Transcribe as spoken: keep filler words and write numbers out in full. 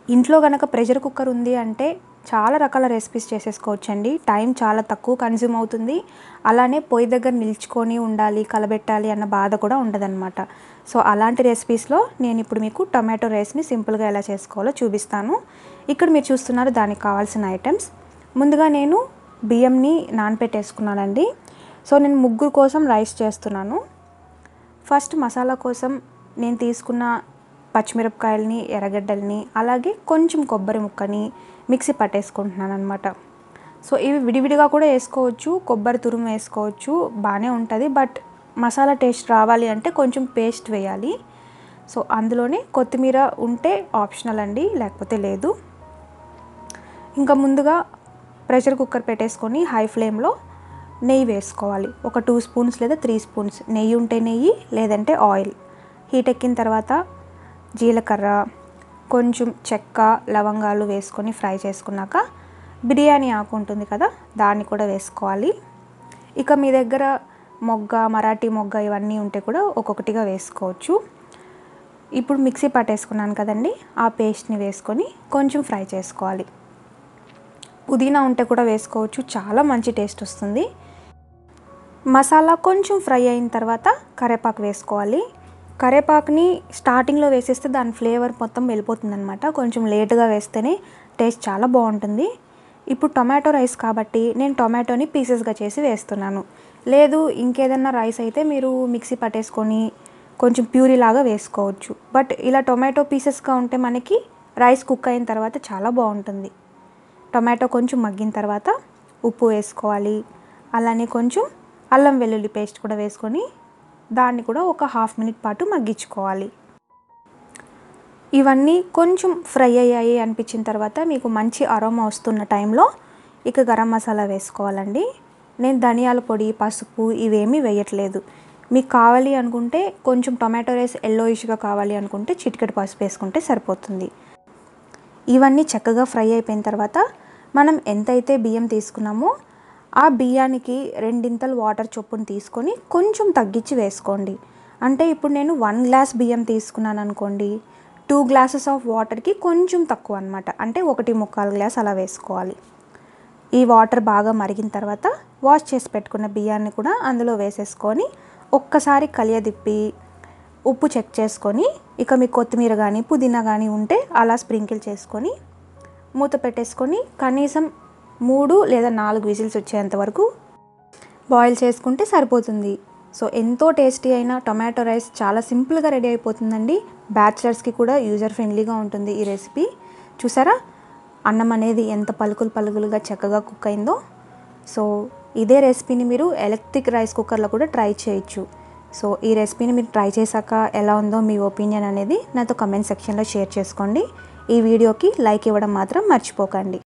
ఇంట్లో గనక pressure cooker ఉంది అంటే చాలా రకాల రెసిపీస్ చేసేసుకోవచ్చండి. టైం చాలా తక్కువ కన్జ్యూమ్ అవుతుంది. అలానే పొయ్యి దగ్గర నిల్చుకొని ఉండాలి, కలబెట్టాలి అన్న బాధ కూడా ఉండదన్నమాట. సో అలాంటి రెసిపీస్లో నేను ఇప్పుడు మీకు టొమాటో రైస్ని సింపుల్గా ఎలా చేసుకోవాలో చూపిస్తాను. ఇక్కడ మీరు చూస్తున్నారు దానికి కావాల్సిన ఐటమ్స్. ముందుగా నేను బియ్యంని నానపెట్టేసుకున్నానండి. సో నేను ముగ్గురు కోసం రైస్ చేస్తున్నాను. ఫస్ట్ మసాలా కోసం నేను తీసుకున్న పచ్చిమిరపకాయలని, ఎర్రగడ్డల్ని, అలాగే కొంచెం కొబ్బరి ముక్కని మిక్సీ పట్టేసుకుంటున్నాను అనమాట. సో ఇవి విడివిడిగా కూడా వేసుకోవచ్చు, కొబ్బరి తురుము వేసుకోవచ్చు, బాగానే ఉంటుంది. బట్ మసాలా టేస్ట్ రావాలి అంటే కొంచెం పేస్ట్ వేయాలి. సో అందులోనే కొత్తిమీర ఉంటే ఆప్షనల్ అండి, లేకపోతే లేదు. ఇంకా ముందుగా ప్రెషర్ కుక్కర్ పెట్టేసుకొని హై ఫ్లేమ్లో నెయ్యి వేసుకోవాలి. ఒక టూ స్పూన్స్ లేదా త్రీ స్పూన్స్ నెయ్యి ఉంటే నెయ్యి, లేదంటే ఆయిల్. హీట్ ఎక్కిన తర్వాత జీలకర్ర, కొంచెం చెక్క, లవంగాలు వేసుకొని ఫ్రై చేసుకున్నాక బిర్యానీ ఆకు ఉంటుంది కదా, దాన్ని కూడా వేసుకోవాలి. ఇక మీ దగ్గర మొగ్గ, మరాఠీ మొగ్గ ఇవన్నీ ఉంటే కూడా ఒక్కొక్కటిగా వేసుకోవచ్చు. ఇప్పుడు మిక్సీ పట్టేసుకున్నాను కదండి, ఆ పేస్ట్ని వేసుకొని కొంచెం ఫ్రై చేసుకోవాలి. పుదీనా ఉంటే కూడా వేసుకోవచ్చు, చాలా మంచి టేస్ట్ వస్తుంది. మసాలా కొంచెం ఫ్రై అయిన తర్వాత కరివేపాకు వేసుకోవాలి. కరివేపాకుని స్టార్టింగ్లో వేసేస్తే దాని ఫ్లేవర్ మొత్తం వెళ్ళిపోతుంది అనమాట. కొంచెం లేట్గా వేస్తేనే టేస్ట్ చాలా బాగుంటుంది. ఇప్పుడు టొమాటో రైస్ కాబట్టి నేను టొమాటోని పీసెస్గా చేసి వేస్తున్నాను. లేదు ఇంకేదన్నా రైస్ అయితే మీరు మిక్సీ పట్టేసుకొని కొంచెం ప్యూరీ లాగా వేసుకోవచ్చు. బట్ ఇలా టొమాటో పీసెస్గా ఉంటే మనకి రైస్ కుక్ అయిన తర్వాత చాలా బాగుంటుంది. టొమాటో కొంచెం మగ్గిన తర్వాత ఉప్పు వేసుకోవాలి. అలానే కొంచెం అల్లం వెల్లుల్లి పేస్ట్ కూడా వేసుకొని దాన్ని కూడా ఒక హాఫ్ మినిట్ పాటు మగ్గించుకోవాలి. ఇవన్నీ కొంచెం ఫ్రై అయ్యాయి అనిపించిన తర్వాత మీకు మంచి అరోమా వస్తున్న టైంలో ఇక గరం మసాలా వేసుకోవాలండి. నేను ధనియాల పొడి, పసుపు ఇవేమీ వేయట్లేదు. మీకు కావాలి అనుకుంటే కొంచెం టొమాటో రైస్ ఎల్లోయిష్గా కావాలి అనుకుంటే చిటికెడు పసుపు వేసుకుంటే సరిపోతుంది. ఇవన్నీ చక్కగా ఫ్రై అయిపోయిన తర్వాత మనం ఎంతైతే బియ్యం తీసుకున్నామో ఆ బియ్యానికి రెండింతలు వాటర్ చొప్పున తీసుకొని కొంచెం తగ్గించి వేసుకోండి. అంటే ఇప్పుడు నేను వన్ గ్లాస్ బియ్యం తీసుకున్నాను అనుకోండి, టూ గ్లాసెస్ ఆఫ్ వాటర్కి కొంచెం తక్కువ అనమాట. అంటే ఒకటి ముక్కాలు గ్లాస్ అలా వేసుకోవాలి. ఈ వాటర్ బాగా మరిగిన తర్వాత వాష్ చేసి పెట్టుకున్న బియ్యాన్ని కూడా అందులో వేసేసుకొని ఒక్కసారి కలియదిప్పి ఉప్పు చెక్ చేసుకొని ఇక మీకు కొత్తిమీర కానీ పుదీనా కానీ ఉంటే అలా స్ప్రింకిల్ చేసుకొని మూత పెట్టేసుకొని కనీసం మూడు లేదా నాలుగు విజిల్స్ వచ్చేంత వరకు బాయిల్ చేసుకుంటే సరిపోతుంది. సో ఎంతో టేస్టీ అయిన టొమాటో రైస్ చాలా సింపుల్గా రెడీ అయిపోతుందండి. బ్యాచిలర్స్కి కూడా యూజర్ ఫ్రెండ్లీగా ఉంటుంది ఈ రెసిపీ. చూసారా అన్నం అనేది ఎంత పలుకులు పలుకులుగా చక్కగా కుక్ అయిందో. సో ఇదే రెసిపీని మీరు ఎలక్ట్రిక్ రైస్ కుక్కర్లో కూడా ట్రై చేయొచ్చు. సో ఈ రెసిపీని మీరు ట్రై చేశాక ఎలా ఉందో మీ ఒపీనియన్ అనేది నాతో కమెంట్ సెక్షన్లో షేర్ చేసుకోండి. ఈ వీడియోకి లైక్ ఇవ్వడం మాత్రం మర్చిపోకండి.